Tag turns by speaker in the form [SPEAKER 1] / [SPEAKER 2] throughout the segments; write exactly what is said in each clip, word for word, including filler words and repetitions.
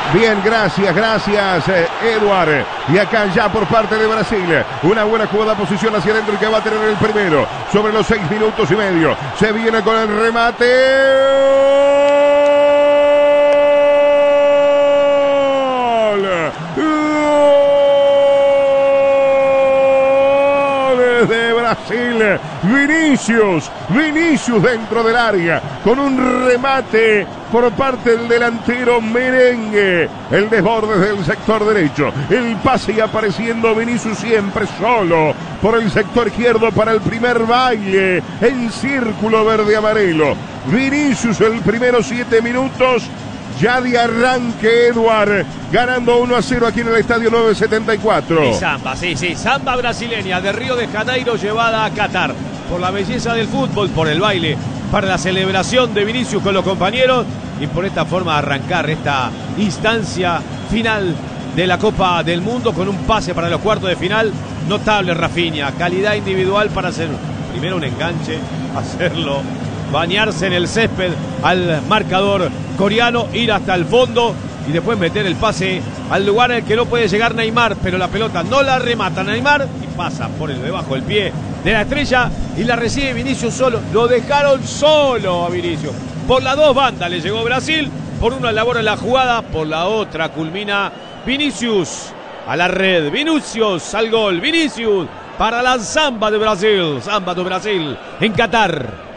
[SPEAKER 1] Bien, gracias, gracias, eh, Edward. Y acá ya por parte de Brasil, una buena jugada, posición hacia adentro y que va a tener el primero sobre los seis minutos y medio. Se viene con el remate. De Brasil, Vinicius, Vinicius dentro del área, con un remate por parte del delantero Merengue, el desborde del sector derecho, el pase y apareciendo Vinicius siempre solo por el sector izquierdo para el primer baile, el círculo verde-amarelo, Vinicius el primero siete minutos, ya de arranque Edward, ganando uno a cero aquí en el estadio nueve setenta y cuatro.
[SPEAKER 2] Y samba, sí, sí, samba brasileña de Río de Janeiro llevada a Qatar. Por la belleza del fútbol, por el baile, para la celebración de Vinicius con los compañeros y por esta forma de arrancar esta instancia final de la Copa del Mundo con un pase para los cuartos de final. Notable Rafinha, calidad individual para hacer primero un enganche, hacerlo, bañarse en el césped al marcador coreano, ir hasta el fondo y después meter el pase al lugar al que no puede llegar Neymar, pero la pelota no la remata Neymar y pasa por el debajo del pie de la estrella y la recibe Vinicius solo. Lo dejaron solo a Vinicius. Por las dos bandas le llegó Brasil, por una elabora la jugada, por la otra culmina Vinicius a la red, Vinicius al gol, Vinicius para la samba de Brasil, samba de Brasil en Qatar.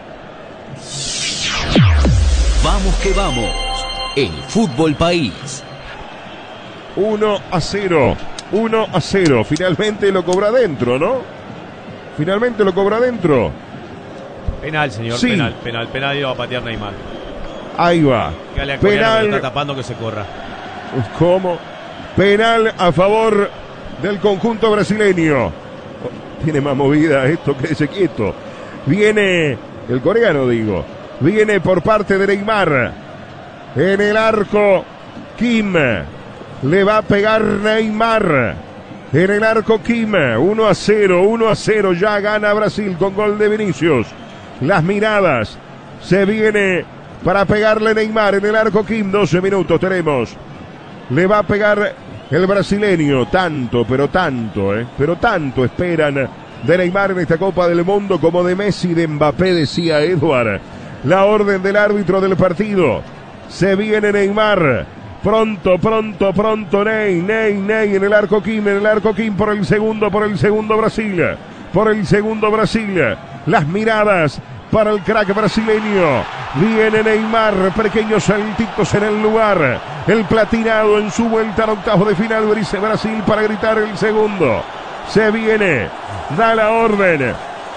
[SPEAKER 3] Vamos que vamos, el Fútbol País.
[SPEAKER 1] uno a cero, uno a cero. Finalmente lo cobra adentro, ¿no? Finalmente lo cobra adentro.
[SPEAKER 2] Penal, señor,
[SPEAKER 1] sí.
[SPEAKER 2] penal, penal, penal, iba a patear Neymar.
[SPEAKER 1] Ahí va.
[SPEAKER 2] Penal.
[SPEAKER 1] Penal.
[SPEAKER 2] Está tapando que se corra.
[SPEAKER 1] ¿Cómo? Penal a favor del conjunto brasileño. Tiene más movida esto, quédese quieto. Viene el coreano, digo. Viene por parte de Neymar. En el arco, Kim. Le va a pegar Neymar. En el arco, Kim. uno a cero, uno a cero. Ya gana Brasil con gol de Vinicius. Las miradas. Se viene para pegarle Neymar. En el arco, Kim. doce minutos tenemos. Le va a pegar el brasileño. Tanto, pero tanto, ¿eh? Pero tanto esperan de Neymar en esta Copa del Mundo como de Messi, de Mbappé, decía Edward. La orden del árbitro del partido. Se viene Neymar. Pronto, pronto, pronto. Ney, Ney, Ney. En el arco Kim, en el arco Kim por el segundo, por el segundo Brasil. Por el segundo Brasil. Las miradas para el crack brasileño. Viene Neymar. Pequeños saltitos en el lugar. El platinado en su vuelta al octavo de final. Dice Brasil para gritar el segundo. Se viene. Da la orden.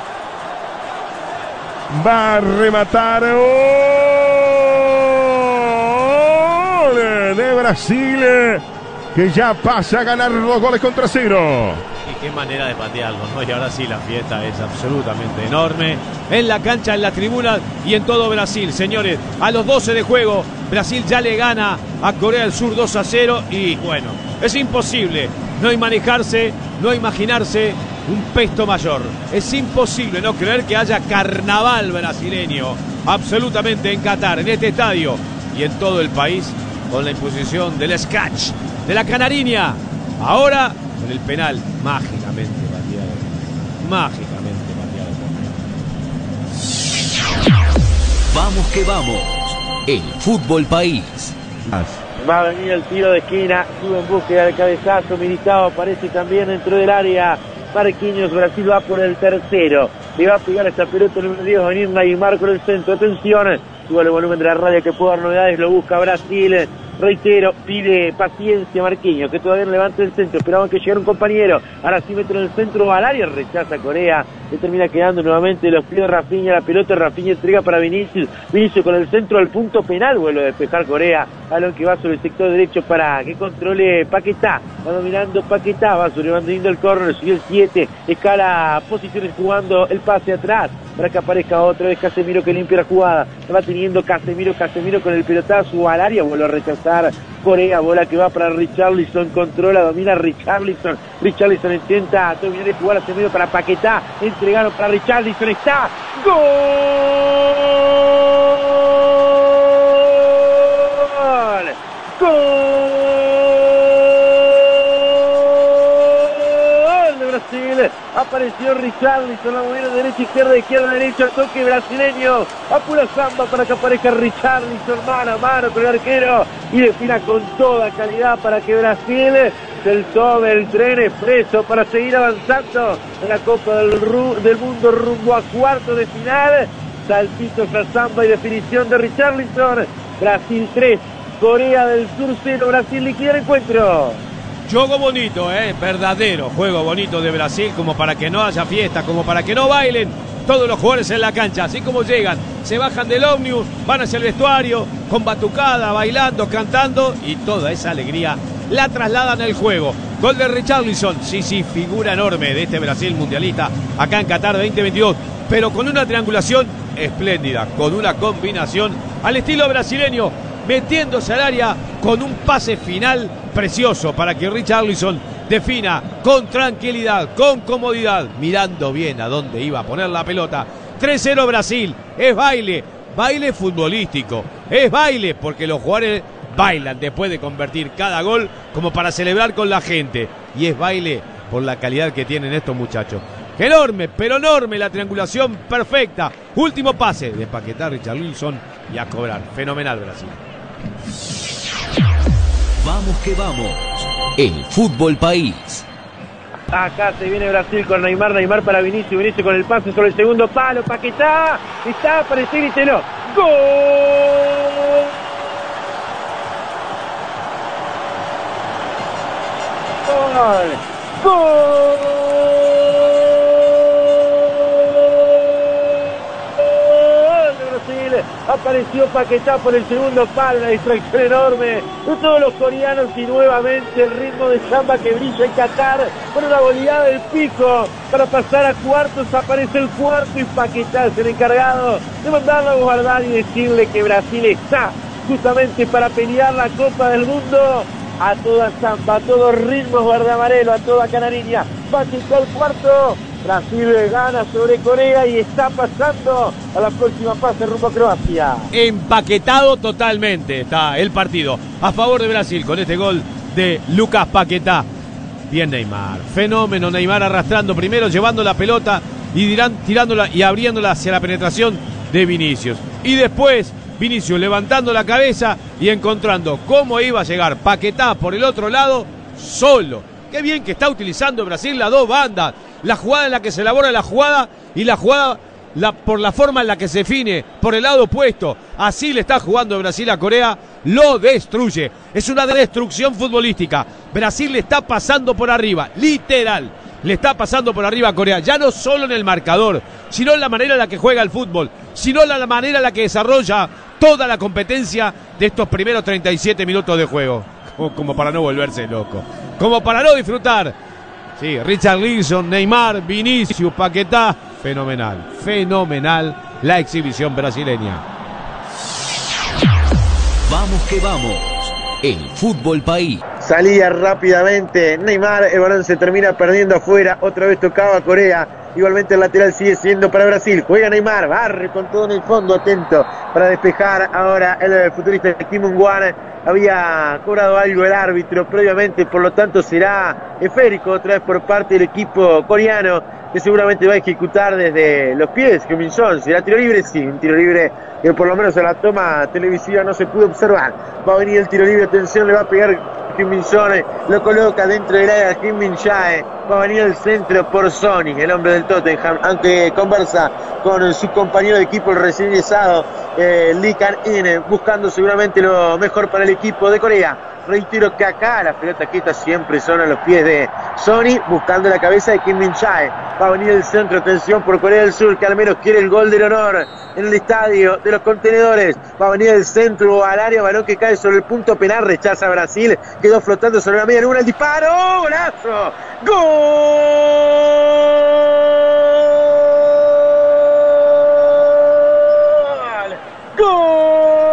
[SPEAKER 1] Va a rematar. ¡Gol de Brasil! Que ya pasa a ganar dos goles contra cero.
[SPEAKER 2] Y qué manera de patearlo, ¿no? Y ahora sí la fiesta es absolutamente enorme. En la cancha, en la tribuna y en todo Brasil, señores. A los doce de juego, Brasil ya le gana a Corea del Sur dos a cero. Y bueno, es imposible no manejarse, no imaginarse un pesto mayor. Es imposible no creer que haya carnaval brasileño absolutamente en Qatar, en este estadio y en todo el país, con la imposición del scratch de la canariña. Ahora con el penal mágicamente pateado, mágicamente pateado.
[SPEAKER 3] Vamos que vamos, el Fútbol País.
[SPEAKER 4] Va a venir el tiro de esquina, sube en búsqueda del cabezazo, Militao aparece también dentro del área. Marquinhos, Brasil va por el tercero. Le va a pegar esta pelota número diez, va a venir Neymar con el centro. Atención, sube el volumen de la radio que puede dar novedades, lo busca Brasil. Reitero, pide paciencia Marquinhos, que todavía no levanta el centro. Esperaban que llegara un compañero. Ahora sí mete en el centro al área, rechaza Corea. Le termina quedando nuevamente los pies de Rafinha. La pelota Rafinha entrega para Vinicius. Vinicius con el centro al punto penal. Vuelve a despejar Corea. Balón que va sobre el sector derecho para que controle Paquetá. Va dominando Paquetá. Va sobrevando el córner. Sigue el siete. Escala posiciones jugando el pase atrás. Para que aparezca otra vez Casemiro que limpia la jugada. Va teniendo Casemiro, Casemiro con el pelotazo al área. Vuelve a rechazar Corea, bola que va para Richarlison, controla, domina Richarlison. Richarlison intenta dominar y jugar hacia medio para Paquetá. Entregado para Richarlison, está. ¡Gol! ¡Gol! Brasil. Apareció Richarlison, la movida derecha, izquierda, izquierda, derecha, toque brasileño. Apura Samba para que aparezca Richarlison, mano a mano con el arquero. Y defina con toda calidad para que Brasil se tome el tren expreso para seguir avanzando en la Copa del, del Mundo rumbo a cuartos de final. Saltitos a Samba y definición de Richarlison. Brasil tres, Corea del Sur cero. Brasil liquida el encuentro.
[SPEAKER 2] Juego bonito, eh, verdadero juego bonito de Brasil, como para que no haya fiesta, como para que no bailen todos los jugadores en la cancha, así como llegan, se bajan del ómnibus, van hacia el vestuario, con batucada, bailando, cantando, y toda esa alegría la trasladan al juego. Gol de Richarlison, sí, sí, figura enorme de este Brasil mundialista acá en Qatar veinte veintidós, pero con una triangulación espléndida, con una combinación al estilo brasileño, metiéndose al área con un pase final precioso para que Richarlison defina con tranquilidad, con comodidad, mirando bien a dónde iba a poner la pelota. tres cero Brasil, es baile, baile futbolístico, es baile porque los jugadores bailan después de convertir cada gol como para celebrar con la gente, y es baile por la calidad que tienen estos muchachos. Enorme, pero enorme la triangulación perfecta. Último pase de Paquetá, Richarlison, y a cobrar. Fenomenal Brasil.
[SPEAKER 3] Vamos que vamos, el fútbol país.
[SPEAKER 4] Acá se viene Brasil con Neymar, Neymar para Vinicius, Vinicius con el pase sobre el segundo palo, Paquetá, está para el grítelo. ¡Gol! ¡Gol! ¡Gol! Apareció Paquetá por el segundo palo, una distracción enorme de todos los coreanos, y nuevamente el ritmo de Samba que brilla en Qatar con una goleada del pico para pasar a cuartos. Aparece el cuarto y Paquetá es el encargado de mandarlo a guardar y decirle que Brasil está justamente para pelear la Copa del Mundo. A toda Samba, a todos ritmos verde amarelo, a toda canariña. Paquetá el cuarto. Brasil gana sobre Corea y está pasando a la próxima fase rumbo a Croacia.
[SPEAKER 2] Empaquetado totalmente está el partido a favor de Brasil con este gol de Lucas Paquetá. Bien Neymar, fenómeno Neymar, arrastrando primero, llevando la pelota y dirán, tirándola y abriéndola hacia la penetración de Vinicius. Y después Vinicius levantando la cabeza y encontrando cómo iba a llegar Paquetá por el otro lado solo. Qué bien que está utilizando Brasil las dos bandas. La jugada en la que se elabora la jugada y la jugada la, por la forma en la que se define por el lado opuesto. Así le está jugando Brasil a Corea, lo destruye. Es una destrucción futbolística. Brasil le está pasando por arriba, literal. Le está pasando por arriba a Corea, ya no solo en el marcador, sino en la manera en la que juega el fútbol, sino en la manera en la que desarrolla toda la competencia de estos primeros treinta y siete minutos de juego. Como, como para no volverse loco, como para no disfrutar. Sí, Richarlison, Neymar, Vinicius, Paquetá. Fenomenal, fenomenal la exhibición brasileña.
[SPEAKER 3] Vamos que vamos, el fútbol país.
[SPEAKER 5] Salía rápidamente Neymar, el balón se termina perdiendo afuera, otra vez tocaba Corea, igualmente el lateral sigue siendo para Brasil, juega Neymar, barre con todo en el fondo, atento para despejar ahora el futurista Kim Min-Hwan. Había cobrado algo el árbitro previamente, por lo tanto será esférico otra vez por parte del equipo coreano, que seguramente va a ejecutar desde los pies. Kim Min-Son, ¿será tiro libre? Sí, un tiro libre que por lo menos en la toma televisiva no se pudo observar. Va a venir el tiro libre, atención, le va a pegar Kim Min-Son, lo coloca dentro del área Kim Min-jae, va a venir el centro por Sonny, el hombre del Tottenham, aunque conversa con su compañero de equipo, el recién ingresado eh, Lee Kang-in, buscando seguramente lo mejor para el equipo de Corea. Reitero que acá las pelotas quietas siempre son a los pies de Sonny, buscando la cabeza de Kim Min-jae. Va a venir el centro, atención por Corea del Sur, que al menos quiere el gol del honor en el estadio de los contenedores. Va a venir el centro al área, balón que cae sobre el punto penal, rechaza Brasil, quedó flotando sobre la media luna, el disparo, ¡oh, golazo! ¡Gol! ¡Gol!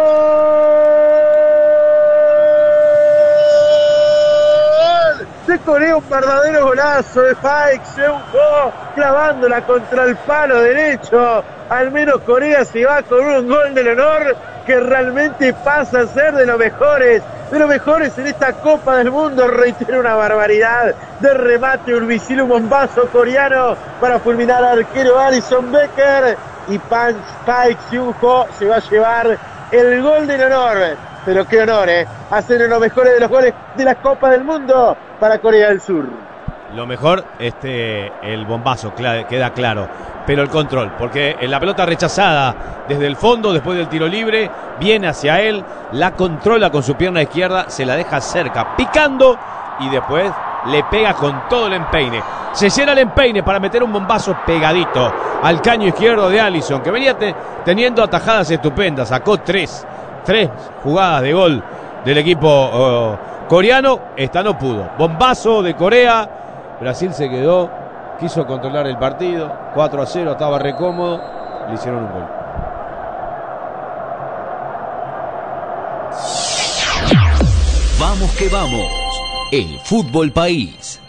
[SPEAKER 5] De Corea, un verdadero golazo de Paik Seung-ho, clavándola contra el palo derecho. Al menos Corea se va con un gol del honor que realmente pasa a ser de los mejores de los mejores en esta Copa del Mundo. Reitero, una barbaridad de remate, un misil, un bombazo coreano para fulminar al arquero Alisson Becker. Y Pan Park Seung-ho se va a llevar el gol del honor. Pero qué honor, ¿eh? Hacer uno de los mejores de los goles de la Copa del Mundo para Corea del Sur.
[SPEAKER 2] Lo mejor, este, el bombazo, queda claro. Pero el control, porque en la pelota rechazada desde el fondo, después del tiro libre, viene hacia él, la controla con su pierna izquierda, se la deja cerca, picando, y después le pega con todo el empeine. Se llena el empeine para meter un bombazo pegadito al caño izquierdo de Alisson, que venía te, teniendo atajadas estupendas. Sacó tres, tres jugadas de gol del equipo oh, coreano. Esta no pudo. Bombazo de Corea. Brasil se quedó, quiso controlar el partido. cuatro a cero, estaba re cómodo. Le hicieron un gol.
[SPEAKER 3] Vamos que vamos. El Fútbol País.